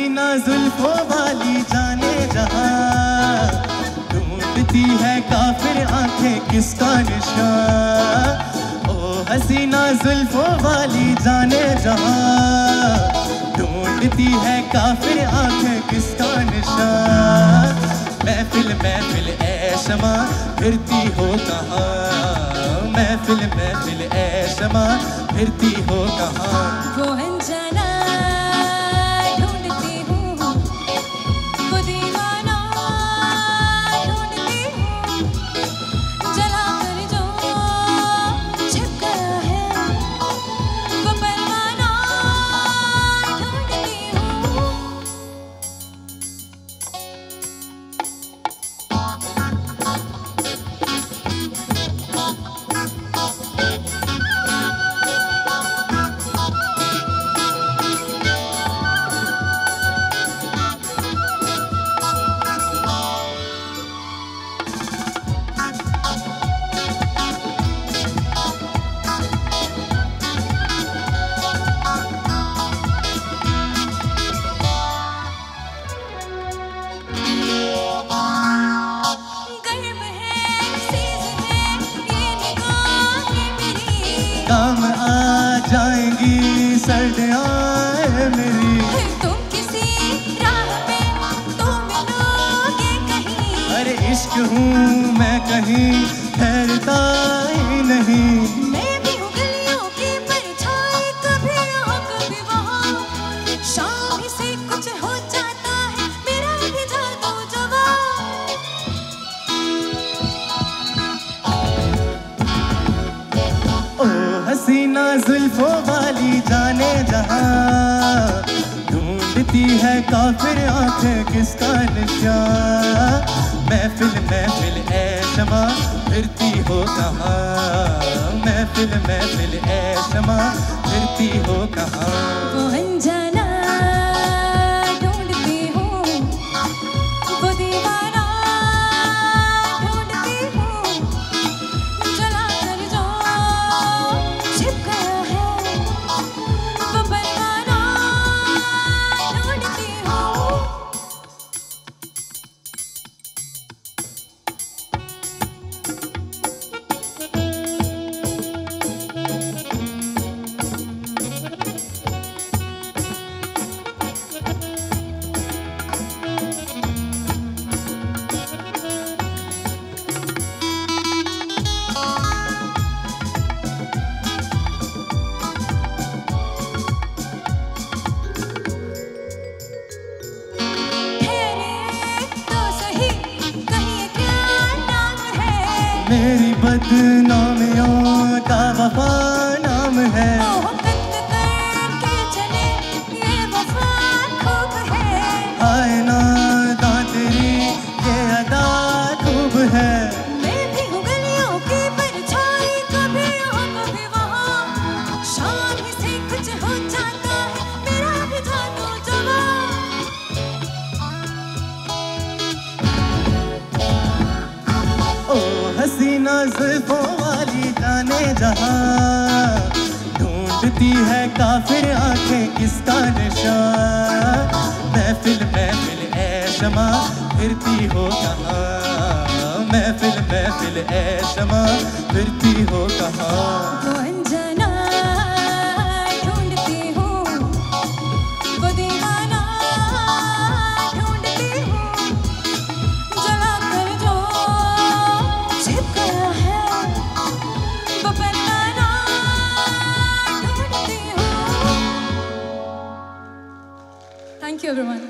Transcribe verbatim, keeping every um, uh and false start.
हसीना जुल्फों वाली जाने जहां, ढूंढती है काफिर आंखें किसका निशान। ओ हसीना जुल्फों वाली जाने जहां, ढूंढती है काफिर आंखें किसका निशान। महफिल महफिल ए शमा फिरती हो कहाँ, महफिल महफिल ए शमा फिरती हो कहाँ। वो अनजाना ढूंढती हूँ, वो दीवाना ढूंढती हूँ, जला कर जो छिप गया है वो परवाना ढूंढती हूँ। काम आ जाएंगी सर्दियाँ मेरी, तुम किसी राह पे तो मिलोगे कहीं। अरे इश्क हूँ मैं कहीं ठहरता ही नहीं। मैं भी हूँ गलियों की परछाई, कभी यहाँ कभी वहाँ, शाम ही से कुछ हो जाता है मेरा भी जादू जवाब। ओ हसीना जुल्फों वाली जाने जहां, ढूंढती है काफिर आंखें किसका निशान। महफिल महफिल ए शमा फिरती हो कहाँ, महफिल महफिल ए शमा फिरती हो कहाँ। वो अनजाना ढूंढती हूँ, वो दीवाना ढूंढती हूँ, जला कर जो छिप गया है वो परवाना ढूंढती हूँ। मेरी बदनामियों का वफा नाम है। मोहब्बत करके चले ये वफा खूब है। हाय नादा तेरी ये अदा खूब है। मैं भी हूँ गलियों की परछाई, कभी यहाँ कभी वहाँ, शाम ही से कुछ हो जाता है मेरा भी जादू जवाब। ओ हसीना जुल्फों वाली जाने जहां, ढूंढती है काफिर आंखें किसका निशान। महफिल महफिल ए शमा फिरती हो कहाँ, महफिल महफिल ए शमा फिरती हो कहाँ। वो अनजाना ढूंढती हूँ, वो दीवाना ढूंढती हूँ, जला कर जो छिप गया है वो परवाना ढूंढती हूँ। Thank you everyone.